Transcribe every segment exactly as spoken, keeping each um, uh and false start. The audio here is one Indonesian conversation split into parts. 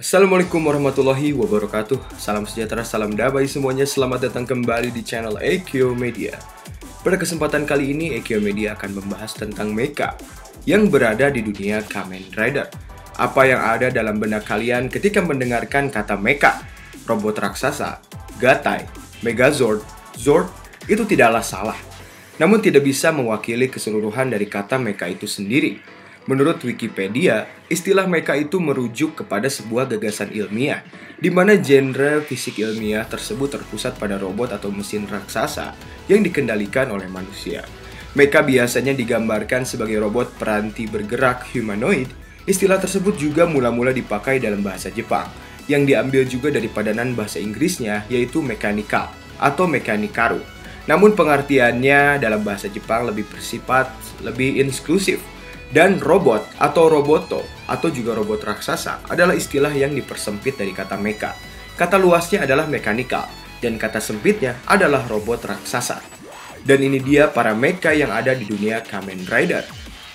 Assalamualaikum warahmatullahi wabarakatuh. Salam sejahtera, salam damai semuanya. Selamat datang kembali di channel Ekyo Media. Pada kesempatan kali ini, Ekyo Media akan membahas tentang mecha yang berada di dunia Kamen Rider. Apa yang ada dalam benak kalian ketika mendengarkan kata mecha? Robot raksasa, Gatai, Megazord, Zord, itu tidaklah salah. Namun tidak bisa mewakili keseluruhan dari kata mecha itu sendiri. Menurut Wikipedia, istilah mecha itu merujuk kepada sebuah gagasan ilmiah, di mana genre fisik ilmiah tersebut terpusat pada robot atau mesin raksasa yang dikendalikan oleh manusia. Mecha biasanya digambarkan sebagai robot peranti bergerak humanoid. Istilah tersebut juga mula-mula dipakai dalam bahasa Jepang, yang diambil juga dari padanan bahasa Inggrisnya, yaitu mechanical atau mechanikaru. Namun pengertiannya dalam bahasa Jepang lebih bersifat lebih inklusif. Dan robot atau roboto atau juga robot raksasa adalah istilah yang dipersempit dari kata mecha. Kata luasnya adalah mechanical dan kata sempitnya adalah robot raksasa. Dan ini dia para mecha yang ada di dunia Kamen Rider.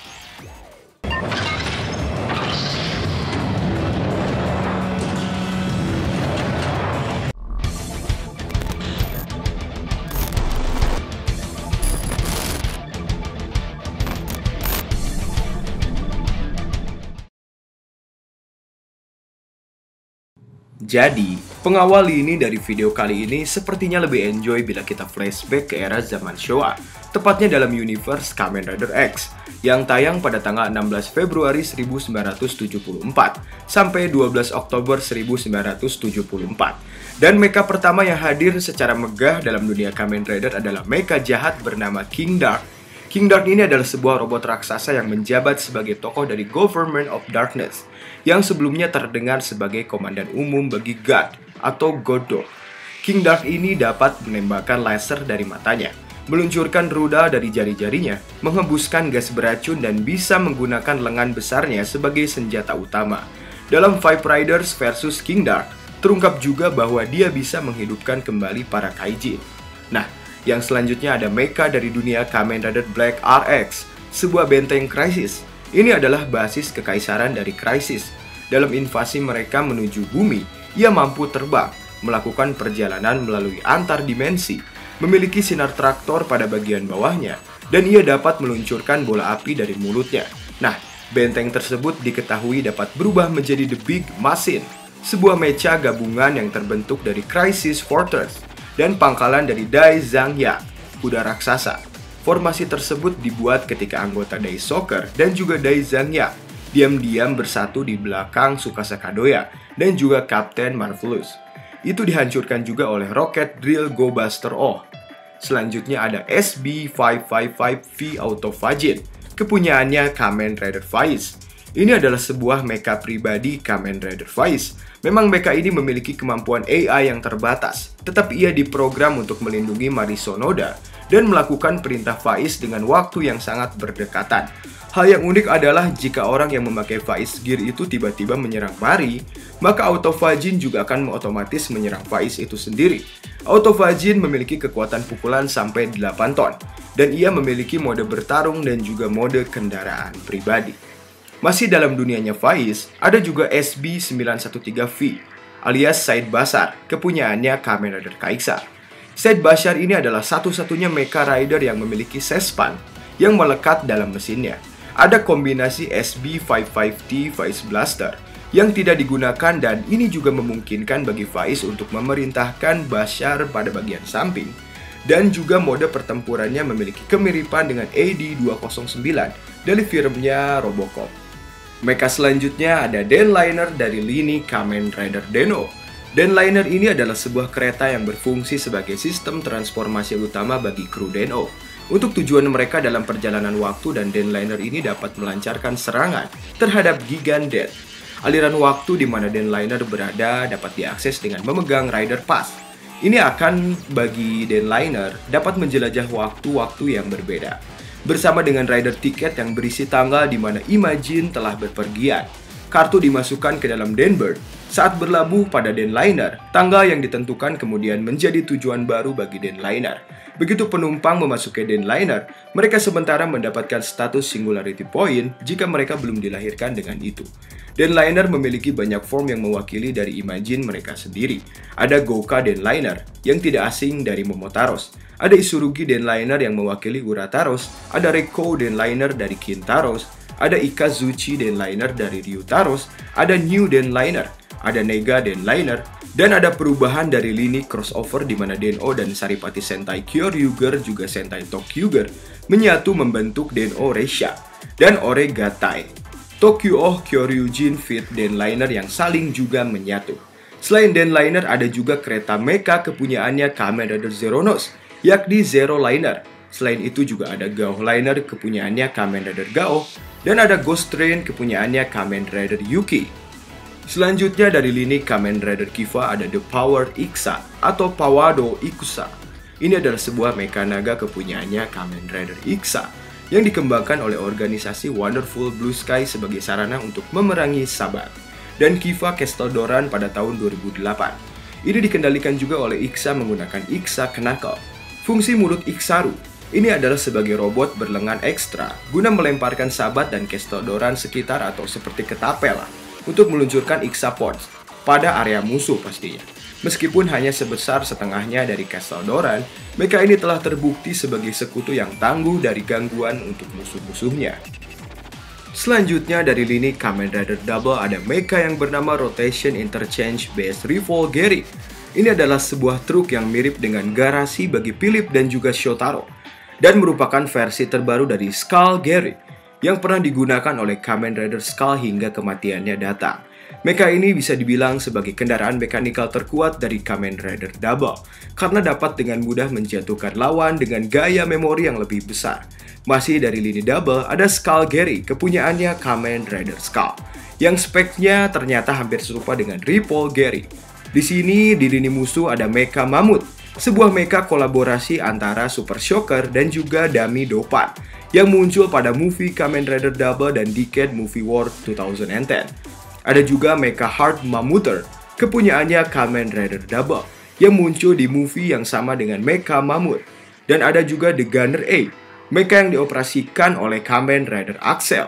Jadi, pengawal ini dari video kali ini sepertinya lebih enjoy bila kita flashback ke era zaman Showa, tepatnya dalam universe Kamen Rider X, yang tayang pada tanggal enam belas Februari seribu sembilan ratus tujuh puluh empat sampai dua belas Oktober seribu sembilan ratus tujuh puluh empat. Dan mecha pertama yang hadir secara megah dalam dunia Kamen Rider adalah mecha jahat bernama King Dark. King Dark ini adalah sebuah robot raksasa yang menjabat sebagai tokoh dari Government of Darkness, yang sebelumnya terdengar sebagai komandan umum bagi God atau Godok. King Dark ini dapat menembakkan laser dari matanya, meluncurkan rudal dari jari-jarinya, menghembuskan gas beracun, dan bisa menggunakan lengan besarnya sebagai senjata utama. Dalam Five Riders versus King Dark, terungkap juga bahwa dia bisa menghidupkan kembali para kaijin. Nah, yang selanjutnya ada mecha dari dunia Kamen Rider Black R X, sebuah benteng Crisis. Ini adalah basis kekaisaran dari Crisis. Dalam invasi mereka menuju bumi, ia mampu terbang, melakukan perjalanan melalui antar dimensi, memiliki sinar traktor pada bagian bawahnya, dan ia dapat meluncurkan bola api dari mulutnya. Nah, benteng tersebut diketahui dapat berubah menjadi The Big Machine, sebuah mecha gabungan yang terbentuk dari Crisis Fortress dan pangkalan dari Dai Zangya, kuda raksasa. Formasi tersebut dibuat ketika anggota Dai Soccer dan juga Dai Zangya diam-diam bersatu di belakang Tsukasa Kadoya dan juga Captain Marvelous. Itu dihancurkan juga oleh Rocket Drill Go Buster O. Selanjutnya ada S B lima lima lima V Autofagin, kepunyaannya Kamen Rider Faiz. Ini adalah sebuah mecha pribadi Kamen Rider Faiz. Memang mecha ini memiliki kemampuan A I yang terbatas, tetapi ia diprogram untuk melindungi Mari Sonoda dan melakukan perintah Faiz dengan waktu yang sangat berdekatan. Hal yang unik adalah jika orang yang memakai Faiz Gear itu tiba-tiba menyerang Mari, maka Autofagin juga akan otomatis menyerang Faiz itu sendiri. Autofagin memiliki kekuatan pukulan sampai delapan ton, dan ia memiliki mode bertarung dan juga mode kendaraan pribadi. Masih dalam dunianya Faiz, ada juga S B sembilan satu tiga V, alias Said Bashar, kepunyaannya Kamen Rider Kaisa. Said Bashar ini adalah satu-satunya mecha rider yang memiliki sespan yang melekat dalam mesinnya. Ada kombinasi S B lima lima T Faiz Blaster yang tidak digunakan, dan ini juga memungkinkan bagi Faiz untuk memerintahkan Bashar pada bagian samping. Dan juga mode pertempurannya memiliki kemiripan dengan A D dua nol sembilan dari filmnya Robocop. Mecha selanjutnya ada Denliner dari lini Kamen Rider Den-O. Denliner ini adalah sebuah kereta yang berfungsi sebagai sistem transformasi utama bagi kru Den-O untuk tujuan mereka dalam perjalanan waktu, dan Denliner ini dapat melancarkan serangan terhadap Gigan Death. Aliran waktu di mana Denliner berada dapat diakses dengan memegang Rider Pass. Ini akan bagi Denliner dapat menjelajah waktu-waktu yang berbeda, bersama dengan rider tiket yang berisi tanggal di mana Imagine telah berpergian. Kartu dimasukkan ke dalam Denbird. Saat berlabuh pada Denliner, tangga yang ditentukan kemudian menjadi tujuan baru bagi Denliner. Begitu penumpang memasuki Denliner, mereka sementara mendapatkan status Singularity Point jika mereka belum dilahirkan dengan itu. Denliner memiliki banyak form yang mewakili dari imajin mereka sendiri. Ada Gouka Denliner yang tidak asing dari Momotaros. Ada Isurugi Denliner yang mewakili Urataros. Ada Reiko Denliner dari Kintaros. Ada Ikazuchi Denliner dari Ryutaros. Ada New Denliner. Ada Nega Denliner. Dan ada perubahan dari lini crossover di mana Den-O dan Saripati Sentai Kyoryuger juga Sentai Tokyuger menyatu membentuk Den-O Reisha dan Ore Gatai. Tokyo Kyoryujin Fit Denliner yang saling juga menyatu. Selain Denliner ada juga kereta mecha kepunyaannya Kamen Rider Zeronos, yakni Zero Liner. Selain itu juga ada Gao Liner kepunyaannya Kamen Rider Gao, dan ada Ghost Train kepunyaannya Kamen Rider Yuki. Selanjutnya dari lini Kamen Rider Kiva ada The Power Iksa atau Pawado Ikusa. Ini adalah sebuah mecha naga kepunyaannya Kamen Rider Iksa yang dikembangkan oleh organisasi Wonderful Blue Sky sebagai sarana untuk memerangi Sabat. Dan Kiva Kestodoran pada tahun dua ribu delapan. Ini dikendalikan juga oleh Iksa menggunakan Iksa Knuckle. Fungsi mulut Iksaru ini adalah sebagai robot berlengan ekstra guna melemparkan Sabat dan Kestodoran sekitar atau seperti ketapel lah, untuk meluncurkan Iksa Pods pada area musuh pastinya. Meskipun hanya sebesar setengahnya dari Kestodoran, mecha ini telah terbukti sebagai sekutu yang tangguh dari gangguan untuk musuh-musuhnya. Selanjutnya dari lini Kamen Rider Double ada mecha yang bernama Rotation Interchange Base Revolve Gary. Ini adalah sebuah truk yang mirip dengan garasi bagi Philip dan juga Shotaro, dan merupakan versi terbaru dari Skull Gary yang pernah digunakan oleh Kamen Rider Skull hingga kematiannya datang. Mecha ini bisa dibilang sebagai kendaraan mekanikal terkuat dari Kamen Rider Double, karena dapat dengan mudah menjatuhkan lawan dengan gaya memori yang lebih besar. Masih dari lini Double, ada Skull Gary, kepunyaannya Kamen Rider Skull, yang speknya ternyata hampir serupa dengan Ripple Gary. Di sini, di lini musuh ada Mecha Mammoth, sebuah mecha kolaborasi antara Super Shocker dan juga Dummy Dopan, yang muncul pada movie Kamen Rider Double dan Decade Movie War dua ribu sepuluh. Ada juga Mecha Heart Mammuther, kepunyaannya Kamen Rider Double, yang muncul di movie yang sama dengan Mecha Mammoth. Dan ada juga The Gunner A, mecha yang dioperasikan oleh Kamen Rider Axel.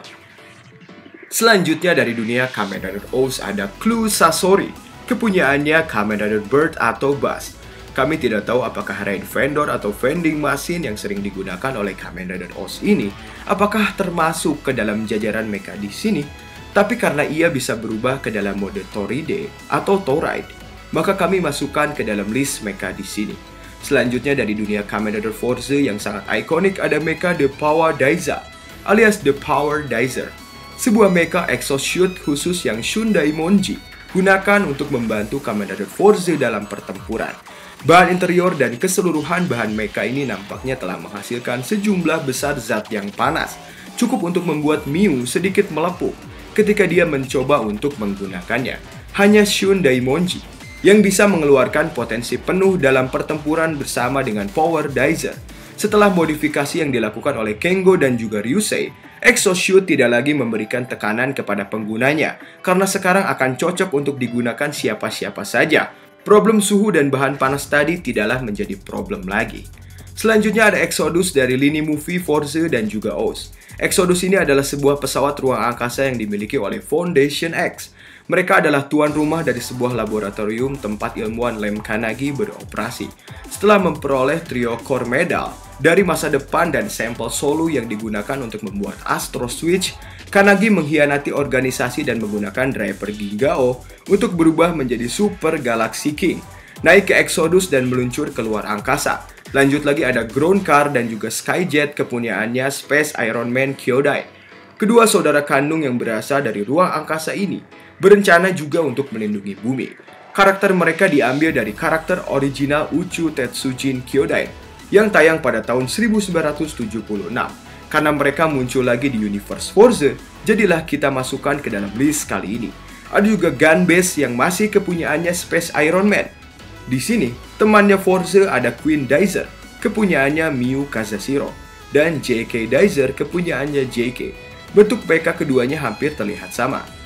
Selanjutnya dari dunia Kamen Rider O's ada Clue Sasori, kepunyaannya Kamen Rider Bird atau Buzz. Kami tidak tahu apakah Raid Vendor atau Vending Machine yang sering digunakan oleh Kamen Rider O's ini apakah termasuk ke dalam jajaran mecha di sini, tapi karena ia bisa berubah ke dalam mode Toride atau Toride, maka kami masukkan ke dalam list mecha di sini. Selanjutnya dari dunia Kamen Rider Force yang sangat ikonik ada mecha The Power Daiza alias The Power Dizer, sebuah mecha exosuit khusus yang Shundaimonji gunakan untuk membantu Kamen Rider Force dalam pertempuran. Bahan interior dan keseluruhan bahan mecha ini nampaknya telah menghasilkan sejumlah besar zat yang panas, cukup untuk membuat Miu sedikit melepuh ketika dia mencoba untuk menggunakannya. Hanya Shundaimonji yang bisa mengeluarkan potensi penuh dalam pertempuran bersama dengan Power Dizer. Setelah modifikasi yang dilakukan oleh Kengo dan juga Ryusei, exosuit tidak lagi memberikan tekanan kepada penggunanya, karena sekarang akan cocok untuk digunakan siapa-siapa saja. Problem suhu dan bahan panas tadi tidaklah menjadi problem lagi. Selanjutnya ada Exodus dari lini movie Force dan juga O's. Exodus ini adalah sebuah pesawat ruang angkasa yang dimiliki oleh Foundation X. Mereka adalah tuan rumah dari sebuah laboratorium tempat ilmuwan Lem Kanagi beroperasi. Setelah memperoleh trio core medal dari masa depan dan sampel solo yang digunakan untuk membuat Astro Switch, Kanagi mengkhianati organisasi dan menggunakan driver Gingao untuk berubah menjadi Super Galaxy King, naik ke Exodus dan meluncur keluar angkasa. Lanjut lagi ada Ground Car dan juga Skyjet kepunyaannya Space Iron Man Kyodai. Kedua saudara kandung yang berasal dari ruang angkasa ini berencana juga untuk melindungi bumi. Karakter mereka diambil dari karakter original Uchu Tetsujin Kyodai yang tayang pada tahun seribu sembilan ratus tujuh puluh enam. Karena mereka muncul lagi di Universe Force, jadilah kita masukkan ke dalam list kali ini. Ada juga Gunbase yang masih kepunyaannya Space Iron Man. Di sini, temannya Force ada Queen Dizer, kepunyaannya Miu Kazashiro, dan J K Dizer kepunyaannya J K. Bentuk mecha keduanya hampir terlihat sama.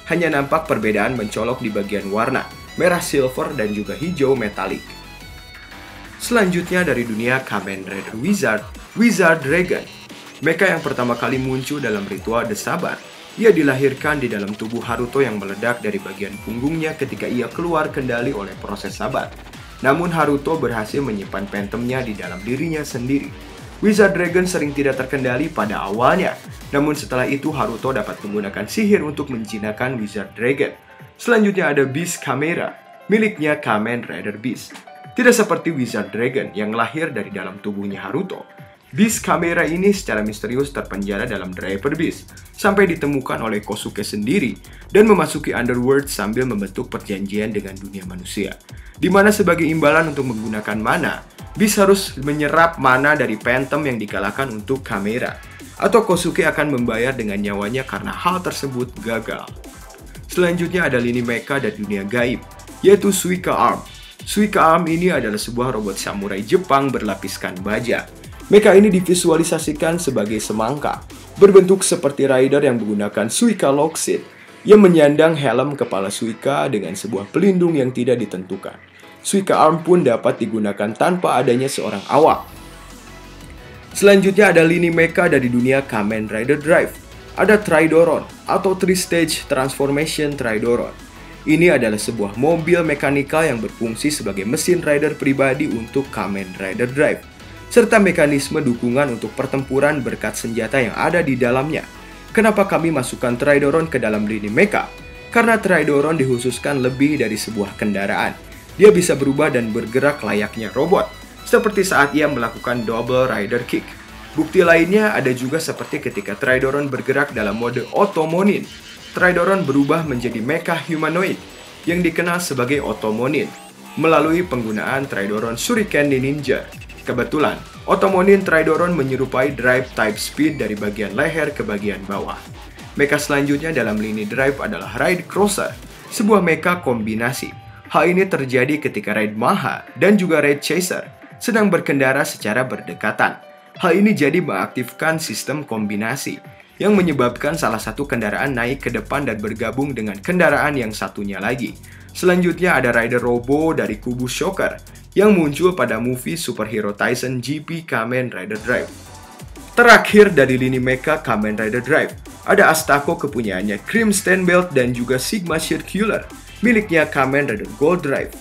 hanya nampak perbedaan mencolok di bagian warna, merah silver dan juga hijau metalik. Selanjutnya dari dunia Kamen Rider Wizard, Wizard Dragon. Mecha yang pertama kali muncul dalam ritual The Sabar. Ia dilahirkan di dalam tubuh Haruto yang meledak dari bagian punggungnya ketika ia keluar kendali oleh proses sabar. Namun Haruto berhasil menyimpan phantomnya di dalam dirinya sendiri. Wizard Dragon sering tidak terkendali pada awalnya, namun setelah itu Haruto dapat menggunakan sihir untuk menjinakkan Wizard Dragon. Selanjutnya ada Beast Camera, miliknya Kamen Rider Beast. Tidak seperti Wizard Dragon yang lahir dari dalam tubuhnya Haruto. Beast Camera ini secara misterius terpenjara dalam Driver Beast sampai ditemukan oleh Kosuke sendiri dan memasuki Underworld sambil membentuk perjanjian dengan dunia manusia, di mana sebagai imbalan untuk menggunakan mana, Beast harus menyerap mana dari Phantom yang dikalahkan untuk Camera, atau Kosuke akan membayar dengan nyawanya karena hal tersebut gagal. Selanjutnya ada lini mecha dari dunia gaib, yaitu Suika Arm. Suika Arm ini adalah sebuah robot samurai Jepang berlapiskan baja. Mecha ini divisualisasikan sebagai semangka, berbentuk seperti rider yang menggunakan Suika Lockseed, yang menyandang helm kepala Suika dengan sebuah pelindung yang tidak ditentukan. Suika Arm pun dapat digunakan tanpa adanya seorang awak. Selanjutnya ada lini mecha dari dunia Kamen Rider Drive. Ada Tridoron atau Three Stage Transformation Tridoron. Ini adalah sebuah mobil mekanikal yang berfungsi sebagai mesin rider pribadi untuk Kamen Rider Drive, serta mekanisme dukungan untuk pertempuran berkat senjata yang ada di dalamnya. Kenapa kami masukkan Tridoron ke dalam lini mecha? Karena Tridoron dikhususkan lebih dari sebuah kendaraan. Dia bisa berubah dan bergerak layaknya robot, seperti saat ia melakukan double rider kick. Bukti lainnya ada juga seperti ketika Tridoron bergerak dalam mode Otomonin. Tridoron berubah menjadi mecha humanoid yang dikenal sebagai Otomonin melalui penggunaan Tridoron Shuriken Ninja. Kebetulan, Otomonin Tridoron menyerupai drive type speed dari bagian leher ke bagian bawah. Mecha selanjutnya dalam lini drive adalah Ride Crosser, sebuah mecha kombinasi. Hal ini terjadi ketika Ride Maha dan juga Ride Chaser sedang berkendara secara berdekatan. Hal ini jadi mengaktifkan sistem kombinasi yang menyebabkan salah satu kendaraan naik ke depan dan bergabung dengan kendaraan yang satunya lagi. Selanjutnya ada Rider Robo dari kubu Shocker yang muncul pada movie Superhero Tyson G P Kamen Rider Drive. Terakhir dari lini mecha Kamen Rider Drive, ada Astako kepunyaannya Cream Stand Belt dan juga Sigma Circular miliknya Kamen Rider Gold Drive.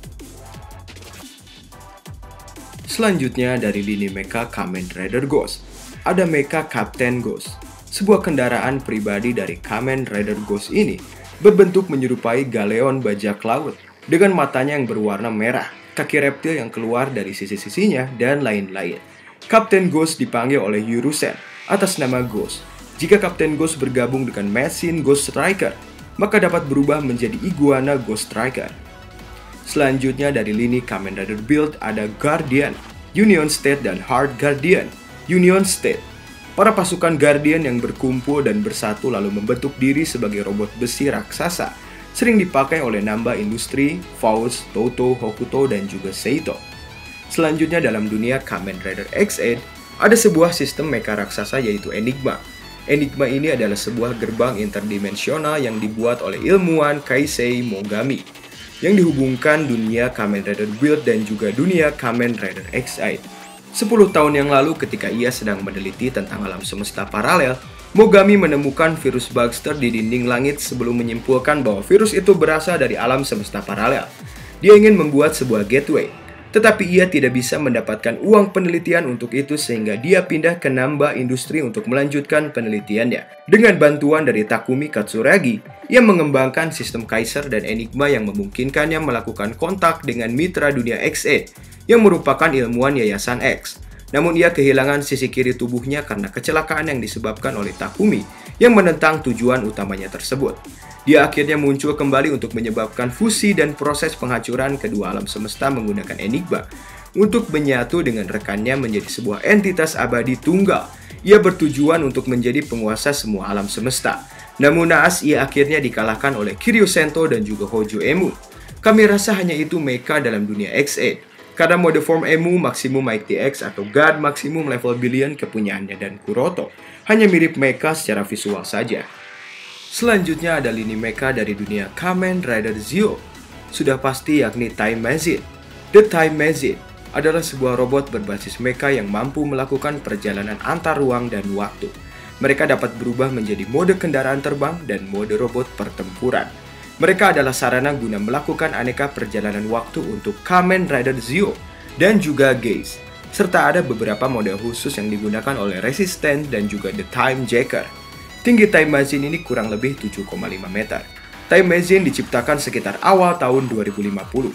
Selanjutnya dari lini mecha Kamen Rider Ghost, ada mecha Captain Ghost. Sebuah kendaraan pribadi dari Kamen Rider Ghost ini berbentuk menyerupai galeon bajak laut dengan matanya yang berwarna merah, kaki reptil yang keluar dari sisi-sisinya, dan lain-lain. Captain Ghost dipanggil oleh Yurusen atas nama Ghost. Jika Captain Ghost bergabung dengan mesin Ghost Striker, maka dapat berubah menjadi Iguana Ghost Striker. Selanjutnya dari lini Kamen Rider Build ada Guardian, Union State, dan Heart Guardian, Union State. Para pasukan Guardian yang berkumpul dan bersatu lalu membentuk diri sebagai robot besi raksasa, sering dipakai oleh Namba Industri, Faust, Toto, Hokuto, dan juga Seito. Selanjutnya dalam dunia Kamen Rider X delapan, ada sebuah sistem mecha raksasa yaitu Enigma. Enigma ini adalah sebuah gerbang interdimensional yang dibuat oleh ilmuwan Kaisei Mogami, yang dihubungkan dunia Kamen Rider Build dan juga dunia Kamen Rider X delapan. sepuluh tahun yang lalu ketika ia sedang meneliti tentang alam semesta paralel, Mogami menemukan virus Baxter di dinding langit sebelum menyimpulkan bahwa virus itu berasal dari alam semesta paralel. Dia ingin membuat sebuah gateway, tetapi ia tidak bisa mendapatkan uang penelitian untuk itu sehingga dia pindah ke Namba Industri untuk melanjutkan penelitiannya. Dengan bantuan dari Takumi Katsuragi, ia mengembangkan sistem Kaiser dan Enigma yang memungkinkannya melakukan kontak dengan mitra dunia X delapan yang merupakan ilmuwan Yayasan X. Namun ia kehilangan sisi kiri tubuhnya karena kecelakaan yang disebabkan oleh Takumi yang menentang tujuan utamanya tersebut. Dia akhirnya muncul kembali untuk menyebabkan fusi dan proses penghancuran kedua alam semesta menggunakan Enigma untuk menyatu dengan rekannya menjadi sebuah entitas abadi tunggal. Ia bertujuan untuk menjadi penguasa semua alam semesta. Namun naas ia akhirnya dikalahkan oleh Kiryu Sento dan juga Hojo Emu. Kami rasa hanya itu mecha dalam dunia X delapan. Karena mode form Emu, Maximum Mighty X atau God Maximum Level Billion kepunyaannya dan Kuroto hanya mirip mecha secara visual saja. Selanjutnya ada lini mecha dari dunia Kamen Rider Zio. Sudah pasti yakni Time Machine. The Time Machine adalah sebuah robot berbasis mecha yang mampu melakukan perjalanan antar ruang dan waktu. Mereka dapat berubah menjadi mode kendaraan terbang dan mode robot pertempuran. Mereka adalah sarana guna melakukan aneka perjalanan waktu untuk Kamen Rider Zio dan juga Gaze. Serta ada beberapa mode khusus yang digunakan oleh Resistance dan juga The Time Jacker. Tinggi Time Machine ini kurang lebih tujuh koma lima meter. Time Machine diciptakan sekitar awal tahun dua ribu lima puluh.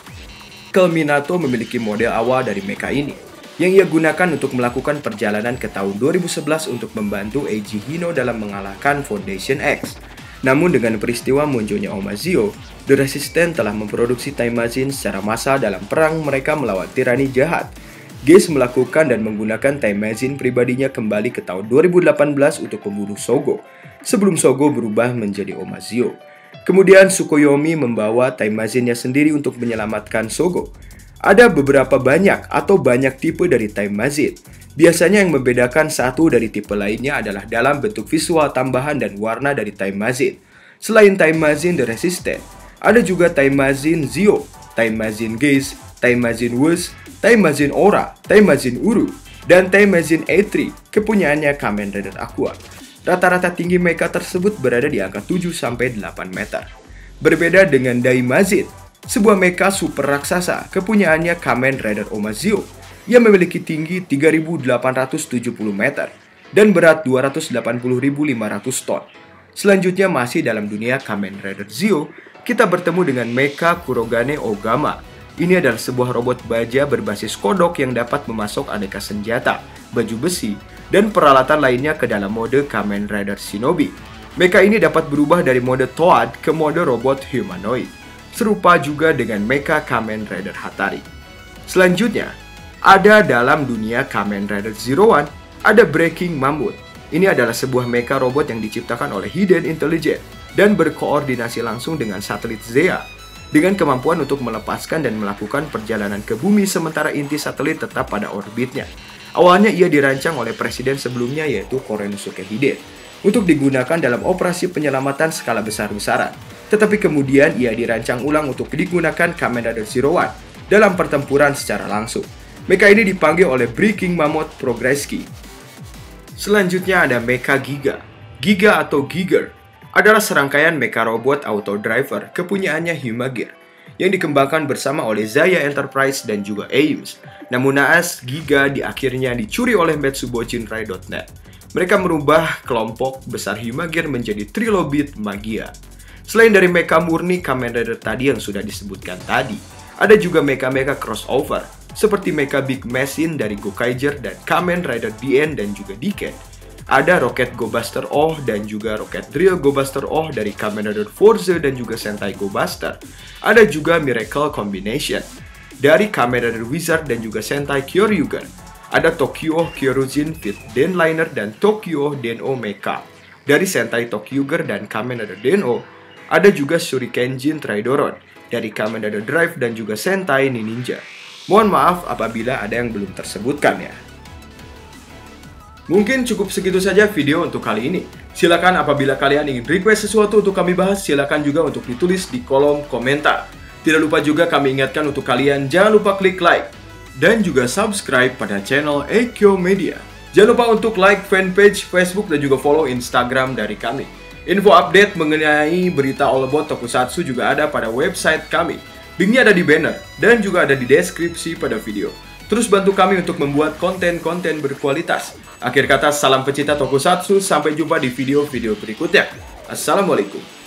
Kel Minato memiliki model awal dari mecha ini, yang ia gunakan untuk melakukan perjalanan ke tahun dua ribu sebelas untuk membantu Eiji Hino dalam mengalahkan Foundation X. Namun dengan peristiwa munculnya Oma Zio, The Resistance telah memproduksi Time Machine secara massal dalam perang mereka melawan tirani jahat. Gaze melakukan dan menggunakan Time Machine pribadinya kembali ke tahun dua ribu delapan belas untuk membunuh Sogo, sebelum Sogo berubah menjadi Oma Zio. Kemudian Tsukuyomi membawa Time Machine-nya sendiri untuk menyelamatkan Sogo. Ada beberapa banyak atau banyak tipe dari Time Machine. Biasanya yang membedakan satu dari tipe lainnya adalah dalam bentuk visual tambahan dan warna dari Time Machine. Selain Time Machine The Resistance, ada juga Time Machine Zio, Time Machine Gaze, Time Machine Wush, Time Machine Aura, Time Machine Uru, dan Time Machine A tiga kepunyaannya Kamen Rider Aqua. Rata-rata tinggi mecha tersebut berada di angka tujuh sampai delapan meter. Berbeda dengan Daimazin, sebuah mecha super raksasa kepunyaannya Kamen Rider Oma Zio yang memiliki tinggi tiga ribu delapan ratus tujuh puluh meter dan berat dua ratus delapan puluh ribu lima ratus ton. Selanjutnya masih dalam dunia Kamen Rider Zio, kita bertemu dengan mecha Kurogane Ogama. Ini adalah sebuah robot baja berbasis kodok yang dapat memasok aneka senjata, baju besi, dan peralatan lainnya ke dalam mode Kamen Rider Shinobi. Mecha ini dapat berubah dari mode Toad ke mode robot humanoid, serupa juga dengan mecha Kamen Rider Hatari. Selanjutnya, ada dalam dunia Kamen Rider Zero One, ada Breaking Mammoth. Ini adalah sebuah mecha robot yang diciptakan oleh Hiden Intelligence dan berkoordinasi langsung dengan satelit Zea, dengan kemampuan untuk melepaskan dan melakukan perjalanan ke bumi sementara inti satelit tetap pada orbitnya. Awalnya ia dirancang oleh presiden sebelumnya yaitu Korenusuke Hiden untuk digunakan dalam operasi penyelamatan skala besar-besaran. Tetapi kemudian ia dirancang ulang untuk digunakan Kamen Rider Zero One dalam pertempuran secara langsung. Mecha ini dipanggil oleh Breaking Mammoth Progresski. Selanjutnya ada Mecha Giga. Giga atau Giger adalah serangkaian mecha robot auto driver kepunyaannya Humagear yang dikembangkan bersama oleh Zaya Enterprise dan juga A I M S. Namun naas, Giga di akhirnya dicuri oleh Metsuboshinrai dot net. Mereka merubah kelompok besar Humagear menjadi Trilobit Magia. Selain dari mecha murni Kamen Rider tadi yang sudah disebutkan tadi, ada juga mecha-mecha crossover seperti mecha Big Machine dari Gokaiger dan Kamen Rider D N dan juga Decade. Ada Rocket Go Buster Oh dan juga Rocket Drill Go Buster Oh dari Kamen Rider Force dan juga Sentai Go Buster. Ada juga Miracle Combination dari Kamen Rider Wizard dan juga Sentai Kyoryuger. Ada Tokyo Kyorujin Fit Denliner dan Tokyo Den-O Mecha dari Sentai Tokyuger dan Kamen Rider Den-O. Ada juga Shurikenjin Tridoron dari Kamen Rider Drive dan juga Sentai Ninja. Mohon maaf apabila ada yang belum tersebutkan ya. Mungkin cukup segitu saja video untuk kali ini. Silakan apabila kalian ingin request sesuatu untuk kami bahas, silakan juga untuk ditulis di kolom komentar. Tidak lupa juga kami ingatkan untuk kalian jangan lupa klik like dan juga subscribe pada channel Eikyo Media. Jangan lupa untuk like fanpage Facebook dan juga follow Instagram dari kami. Info update mengenai berita all about Tokusatsu juga ada pada website kami. Linknya ada di banner dan juga ada di deskripsi pada video. Terus bantu kami untuk membuat konten-konten berkualitas. Akhir kata, salam pecinta Tokusatsu, sampai jumpa di video-video berikutnya. Assalamualaikum.